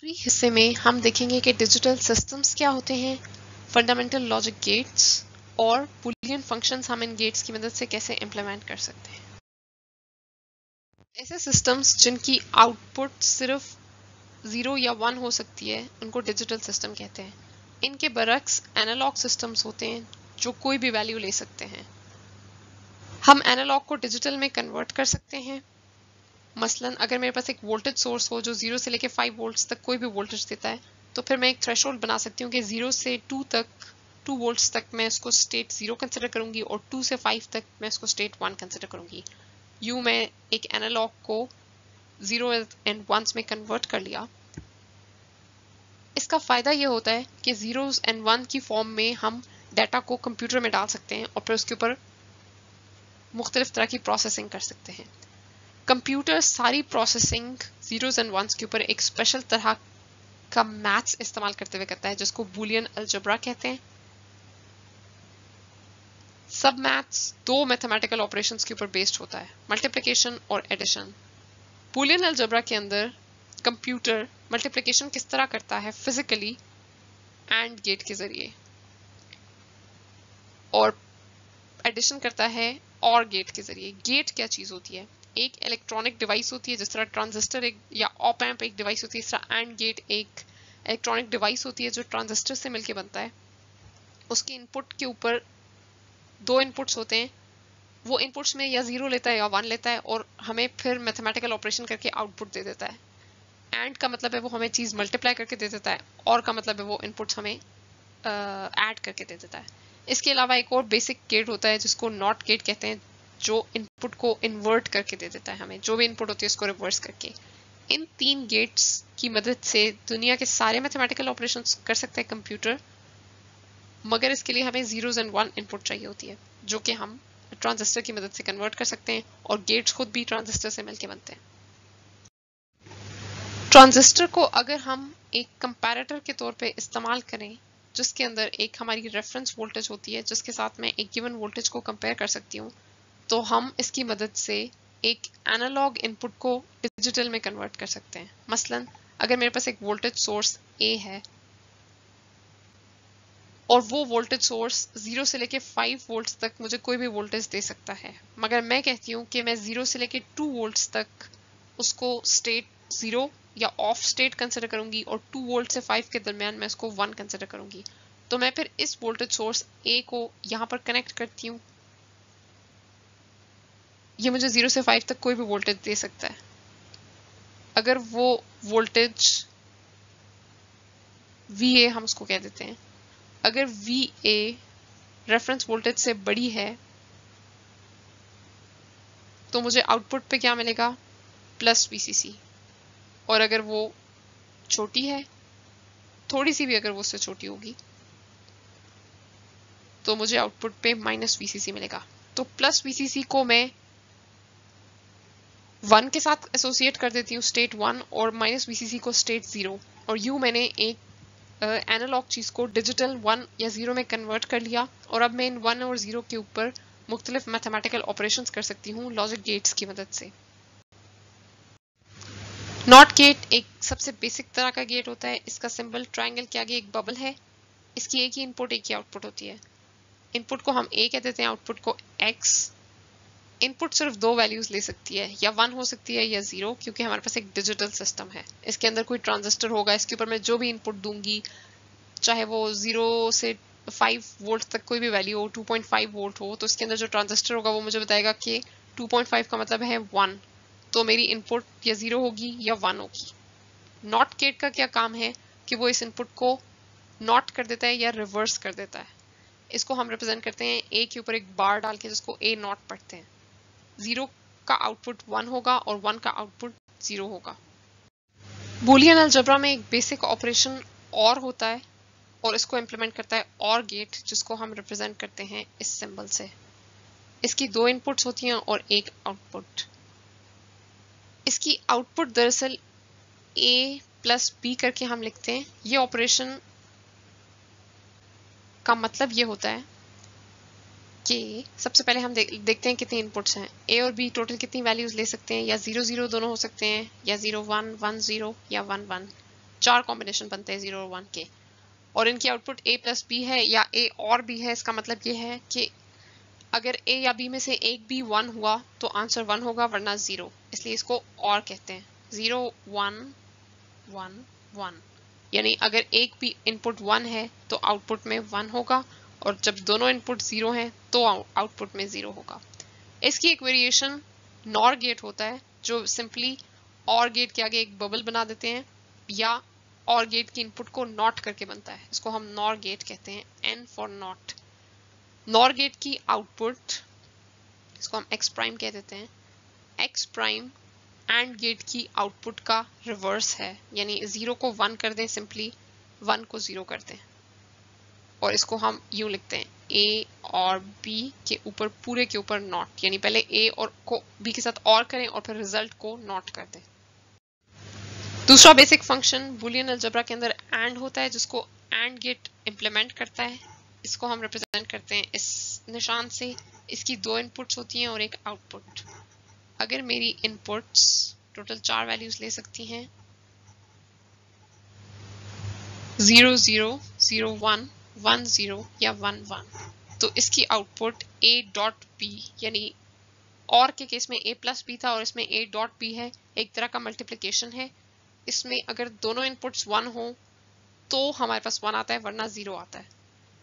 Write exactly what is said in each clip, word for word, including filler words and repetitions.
आखिरी हिस्से में हम देखेंगे कि डिजिटल सिस्टम्स क्या होते हैं, फंडामेंटल लॉजिक गेट्स और बुलियन फंक्शंस हम इन गेट्स की मदद से कैसे इम्प्लीमेंट कर सकते हैं। ऐसे सिस्टम्स जिनकी आउटपुट सिर्फ जीरो या वन हो सकती है उनको डिजिटल सिस्टम कहते हैं। इनके बरक्स एनालॉग सिस्टम्स होते हैं जो कोई भी वैल्यू ले सकते हैं। हम एनालॉग को डिजिटल में कन्वर्ट कर सकते हैं। मसलन अगर मेरे पास एक वोल्टेज सोर्स हो जो जीरो से लेकर फाइव वोल्ट्स तक कोई भी वोल्टेज देता है, तो फिर मैं एक थ्रेशोल्ड बना सकती हूँ कि जीरो से टू तक टू वोल्ट्स तक मैं इसको स्टेट जीरो कंसिडर करूंगी और टू से फाइव तक मैं इसको स्टेट वन कंसिडर करूंगी। यूं मैं एक एनालॉग को जीरो एंड वंस में कन्वर्ट कर लिया। इसका फायदा ये होता है कि जीरोस एंड वन की फॉर्म में हम डाटा को कंप्यूटर में डाल सकते हैं और फिर उसके ऊपर मुख्तलिफ तरह की प्रोसेसिंग कर सकते हैं। कंप्यूटर सारी प्रोसेसिंग जीरोस एंड वंस के ऊपर एक स्पेशल तरह का मैथ्स इस्तेमाल करते हुए करता है जिसको बूलियन अलजेब्रा कहते हैं। सब मैथ्स दो मैथमेटिकल ऑपरेशंस के ऊपर बेस्ड होता है, मल्टीप्लिकेशन और एडिशन। बूलियन अलजेब्रा के अंदर कंप्यूटर मल्टीप्लिकेशन किस तरह करता है फिजिकली एंड गेट के जरिए, और एडिशन करता है और गेट के जरिए। गेट क्या चीज होती है? एक इलेक्ट्रॉनिक डिवाइस होती है, जिस तरह ट्रांजिस्टर एक या ऑप एम्प एक डिवाइस होती है, इस तरह एंड गेट एक इलेक्ट्रॉनिक डिवाइस होती है जो ट्रांजिस्टर से मिलकर बनता है। उसके इनपुट के ऊपर दो इनपुट्स होते हैं, वो इनपुट्स में या जीरो लेता है या वन लेता है और हमें फिर मैथमेटिकल ऑपरेशन करके आउटपुट दे देता है। एंड का मतलब है वो हमें चीज मल्टीप्लाई करके दे देता है, और का मतलब है वो इनपुट्स हमें ऐड करके दे देता है। इसके अलावा एक और बेसिक गेट होता है जिसको नॉट गेट कहते हैं, जो इनपुट को इन्वर्ट करके दे देता है हमें, जो भी इनपुट होती है उसको रिवर्स करके। इन तीन गेट्स की मदद से दुनिया के सारे मैथमेटिकल ऑपरेशंस कर सकते हैं कंप्यूटर, मगर इसके लिए हमें जीरोस एंड वन इनपुट चाहिए होती है जो कि हम ट्रांजिस्टर की मदद से कन्वर्ट कर सकते हैं, और गेट्स खुद भी ट्रांजिस्टर से मिलकर बनते हैं। ट्रांजिस्टर को अगर हम एक कंपैरेटर के तौर पे इस्तेमाल करें, जिसके अंदर एक हमारी रेफरेंस वोल्टेज होती है जिसके साथ मैं एक गिवन वोल्टेज को कंपेयर कर सकती हूँ, तो हम इसकी मदद से एक एनालॉग इनपुट को डिजिटल में कन्वर्ट कर सकते हैं। मसलन अगर मेरे पास एक वोल्टेज सोर्स ए है और वो वोल्टेज सोर्स जीरो से लेके फाइव वोल्ट्स तक मुझे कोई भी वोल्टेज दे सकता है, मगर मैं कहती हूँ कि मैं जीरो से लेके टू वोल्ट्स तक उसको स्टेट जीरो या ऑफ स्टेट कंसिडर करूंगी और टू वोल्ट से फाइव के दरमियान मैं उसको वन कंसिडर करूंगी, तो मैं फिर इस वोल्टेज सोर्स ए को यहाँ पर कनेक्ट करती हूँ। ये मुझे जीरो से फाइव तक कोई भी वोल्टेज दे सकता है। अगर वो वोल्टेज वी ए हम उसको कह देते हैं, अगर वी ए रेफरेंस वोल्टेज से बड़ी है तो मुझे आउटपुट पे क्या मिलेगा? Plus VCC. और अगर वो छोटी है, थोड़ी सी भी अगर वो उससे छोटी होगी, तो मुझे आउटपुट पे माइनस वीसीसी मिलेगा। तो प्लस वीसीसी को मैं वन के साथ एसोसिएट कर देती हूँ, स्टेट वन, और माइनस वीसीसी को स्टेट जीरो, और यूं मैंने एक एनालॉग uh, चीज को डिजिटल वन या जीरो में कन्वर्ट कर लिया, और अब मैं इन वन और जीरो के ऊपर मुख्तलिफ मैथमेटिकल ऑपरेशंस कर सकती हूँ लॉजिक गेट्स की मदद से। नॉट गेट एक सबसे बेसिक तरह का गेट होता है। इसका सिंबल ट्रायंगल के आगे एक बबल है। इसकी एक ही इनपुट एक ही आउटपुट होती है। इनपुट को हम ए कह देते हैं, आउटपुट को एक्स। इनपुट सिर्फ दो वैल्यूज ले सकती है, या वन हो सकती है या जीरो, क्योंकि हमारे पास एक डिजिटल सिस्टम है। इसके अंदर कोई ट्रांजिस्टर होगा, इसके ऊपर मैं जो भी इनपुट दूंगी, चाहे वो जीरो से फाइव वोल्ट तक कोई भी वैल्यू हो, टू पॉइंट फाइव वोल्ट हो, तो इसके अंदर जो ट्रांजिस्टर होगा वो मुझे बताएगा कि टू पॉइंट फाइव का मतलब है वन, तो मेरी इनपुट या जीरो होगी या वन होगी। नॉट गेट का क्या काम है कि वो इस इनपुट को नॉट कर देता है या रिवर्स कर देता है। इसको हम रिप्रेजेंट करते हैं ए के ऊपर एक बार डाल के, जिसको ए नॉट पढ़ते हैं। जीरो का आउटपुट वन होगा और वन का आउटपुट जीरो होगा। बूलियन अलजेब्रा में एक बेसिक ऑपरेशन और होता है, और इसको इम्प्लीमेंट करता है और गेट, जिसको हम रिप्रेजेंट करते हैं इस सिंबल से। इसकी दो इनपुट्स होती हैं और एक आउटपुट। इसकी आउटपुट दरअसल ए प्लस बी करके हम लिखते हैं। ये ऑपरेशन का मतलब ये होता है कि सबसे पहले हम देख, देखते हैं कितने इनपुट्स हैं। ए और बी टोटल कितनी वैल्यूज ले सकते हैं, या जीरो जीरो दोनों हो सकते हैं, या जीरो वन वन जीरो या वन वन। चार कॉम्बिनेशन बनते हैं जीरो और वन के, और इनकी आउटपुट ए प्लस बी है या ए और बी है। इसका मतलब ये है कि अगर ए या बी में से एक भी वन हुआ तो आंसर वन होगा, वरना जीरो, इसलिए इसको और कहते हैं। जीरो वन वन वन, यानी अगर एक भी इनपुट वन है तो आउटपुट में वन होगा, और जब दोनों इनपुट जीरो हैं तो आउटपुट में जीरो होगा। इसकी एक वेरिएशन नॉर गेट होता है, जो सिंपली और गेट के आगे एक बबल बना देते हैं, या और गेट की इनपुट को नॉट करके बनता है। इसको हम नॉर गेट कहते हैं, N for not. Nor gate की आउटपुट, इसको हम एक्स प्राइम कह देते हैं, एक्स प्राइम एंड गेट की आउटपुट का रिवर्स है, यानी जीरो को वन कर दें, सिंपली वन को जीरो कर दें, और इसको हम यूं लिखते हैं, ए और बी के ऊपर पूरे के ऊपर नॉट, यानी पहले ए और को बी के साथ और करें और फिर रिजल्ट को नॉट कर दें। दूसरा बेसिक फंक्शन बूलियन अलजेब्रा के अंदर एंड होता है, जिसको एंड गेट इंप्लीमेंट करता है। इसको हम रिप्रेजेंट करते हैं इस निशान से। इसकी दो इनपुट्स होती हैं और एक आउटपुट। अगर मेरी इनपुट्स टोटल चार वैल्यूज ले सकती हैं, zero zero zero one one zero या वन वन, तो इसकी आउटपुट ए डॉट बी, यानी और के केस में ए प्लस बी था और इसमें ए डॉट बी है, एक तरह का मल्टीप्लिकेशन है। इसमें अगर दोनों इनपुट्स वन हो तो हमारे पास वन आता है, वरना जीरो आता है।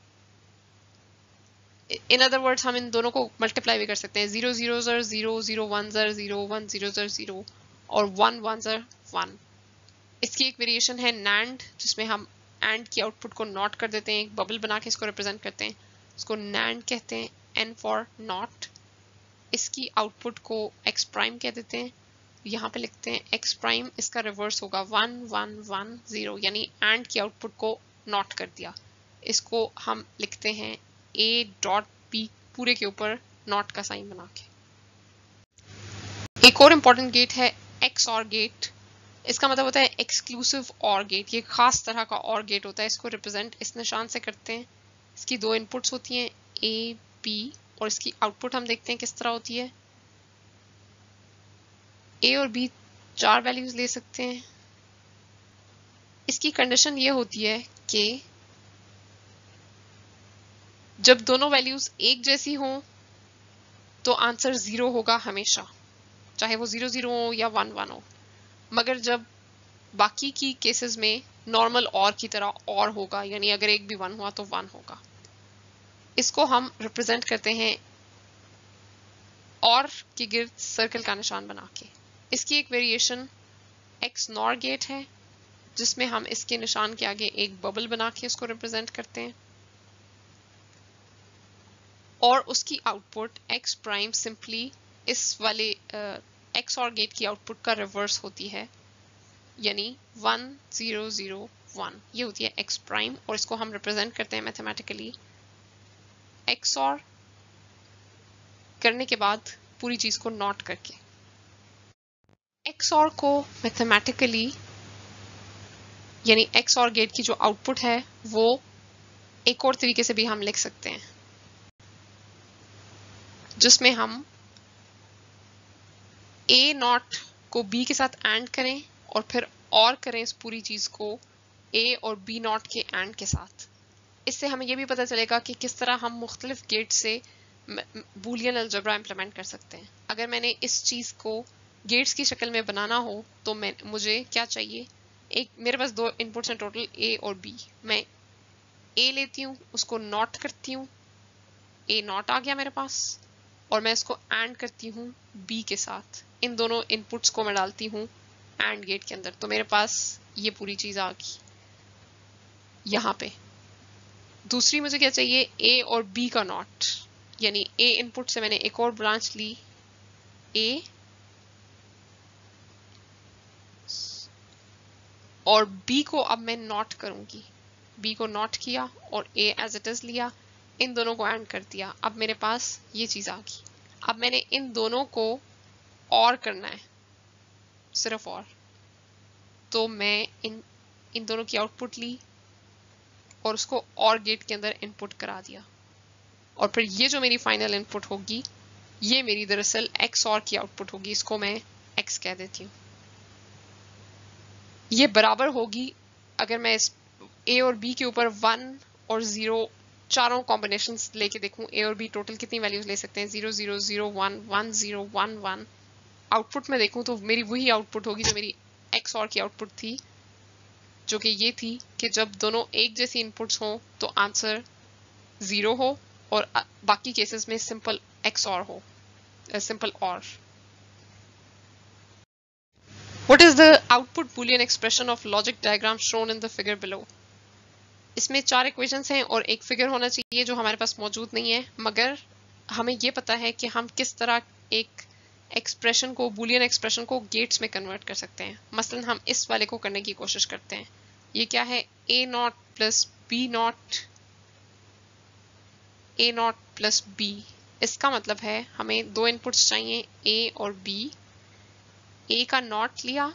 इन अदर वर्ड्स हम इन दोनों को मल्टीप्लाई भी कर सकते हैं, जीरो जीरो जर जीरो, जीरो वन जर जीरो, वन जीरो जर जीरो, और वन वन जर वन। इसकी एक वेरिएशन है नैंड, जिसमें हम एंड की आउटपुट को नॉट कर देते हैं, एक बबल बना के इसको रिप्रेजेंट करते हैं, इसको नैंड कहते हैं, एन फॉर नॉट। इसकी आउटपुट को एक्स प्राइम कह देते हैं, यहाँ पे लिखते हैं एक्स प्राइम, इसका रिवर्स होगा वन वन वन जीरो, यानी एंड की आउटपुट को नॉट कर दिया। इसको हम लिखते हैं ए डॉट बी, पूरे के ऊपर नॉट का साइन बना के। एक और इम्पॉर्टेंट गेट है एक्स और गेट। इसका मतलब होता है एक्सक्लूसिव और गेट, ये खास तरह का और गेट होता है। इसको रिप्रेजेंट इस निशान से करते हैं। इसकी दो इनपुट्स होती हैं, ए बी, और इसकी आउटपुट हम देखते हैं किस तरह होती है। ए और बी चार वैल्यूज ले सकते हैं। इसकी कंडीशन ये होती है कि जब दोनों वैल्यूज एक जैसी हों तो आंसर जीरो होगा हमेशा, चाहे वो जीरो जीरो हो या वन वन हो। मगर जब बाकी की केसेस में नॉर्मल और की तरह और होगा, यानी अगर एक भी वन हुआ तो वन होगा। इसको हम रिप्रेजेंट करते हैं और के गिर्द सर्कल का निशान बना के। इसकी एक वेरिएशन एक्स नॉर गेट है, जिसमें हम इसके निशान के आगे एक बबल बना के इसको रिप्रेजेंट करते हैं, और उसकी आउटपुट एक्स प्राइम सिंपली इस वाले एक्स और गेट की आउटपुट का रिवर्स होती है, यानी वन जीरो जीरो वन, ये होती है एक्स प्राइम, और इसको हम रिप्रेजेंट करते हैं मैथमेटिकली एक्स और करने के बाद पूरी चीज को नॉट करके। एक्स और को मैथमेटिकली, यानी एक्स और गेट की जो आउटपुट है वो एक और तरीके से भी हम लिख सकते हैं, जिसमें हम ए नॉट को बी के साथ एंड करें और फिर और करें इस पूरी चीज को ए और बी नॉट के एंड के साथ। इससे हमें यह भी पता चलेगा कि किस तरह हम मुख्तलिफ गेट से बूलियन अलजेब्रा इंप्लीमेंट कर सकते हैं। अगर मैंने इस चीज को गेट्स की शक्ल में बनाना हो तो मैं मुझे क्या चाहिए, एक मेरे पास दो इनपुट्स हैं टोटल, ए और बी। मैं ए लेती हूँ, उसको नॉट करती हूँ, ए नॉट आ गया मेरे पास, और मैं इसको एंड करती हूँ बी के साथ। इन दोनों इनपुट्स को मैं डालती हूँ एंड गेट के अंदर, तो मेरे पास ये पूरी चीज आ गई। यहाँ पे दूसरी मुझे क्या चाहिए, ए और बी का नॉट, यानी ए इनपुट से मैंने एक और ब्रांच ली, ए और बी को अब मैं नॉट करूंगी, बी को नॉट किया और ए एज इट इज लिया, इन दोनों को एंड कर दिया। अब मेरे पास ये चीज आ गई। अब मैंने इन दोनों को और करना है, सिर्फ और, तो मैं इन इन दोनों की आउटपुट ली और उसको और गेट के अंदर इनपुट करा दिया, और फिर ये जो मेरी फाइनल इनपुट होगी ये मेरी दरअसल एक्स और की आउटपुट होगी। इसको मैं एक्स कह देती हूँ। ये बराबर होगी अगर मैं इस ए और बी के ऊपर वन और जीरो चारों कॉम्बिनेशंस लेके देखूं, ए और बी टोटल कितनी वैल्यूज ले सकते हैं, zero zero zero one one zero one one. Output में देखूं तो मेरी वही आउटपुट होगी जो मेरी एक्स और की आउटपुट थी, जो कि ये थी कि जब दोनों एक जैसी इनपुट्स हों तो आंसर जीरो हो और बाकी केसेस में सिंपल एक्स और हो, सिंपल और। What is the output boolean expression of logic diagram shown in the figure below? इसमें चार इक्वेशंस हैं और एक फिगर होना चाहिए जो हमारे पास मौजूद नहीं है, मगर हमें ये पता है कि हम किस तरह एक एक्सप्रेशन को, बूलियन एक्सप्रेशन को गेट्स में कन्वर्ट कर सकते हैं। मसलन हम इस वाले को करने की कोशिश करते हैं। ये क्या है, A not plus B not, A not plus B. इसका मतलब है हमें दो इनपुट्स चाहिए, ए और बी। ए का नॉट लिया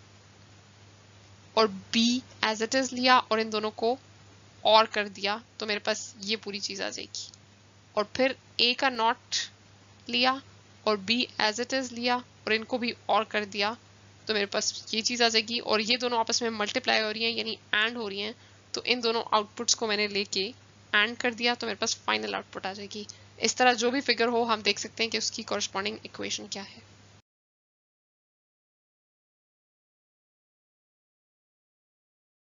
और बी एज इट इज लिया और इन दोनों को और कर दिया तो मेरे पास ये पूरी चीज आ जाएगी। और फिर ए का नॉट लिया और बी एज इट इज लिया और इनको भी और कर दिया तो मेरे पास ये चीज आ जाएगी। और ये दोनों आपस में मल्टीप्लाई हो रही हैं यानी एंड हो रही हैं, तो इन दोनों आउटपुट्स को मैंने लेके एंड कर दिया तो मेरे पास फाइनल आउटपुट आ जाएगी। इस तरह जो भी फिगर हो हम देख सकते हैं कि उसकी कॉरस्पॉन्डिंग इक्वेशन क्या है।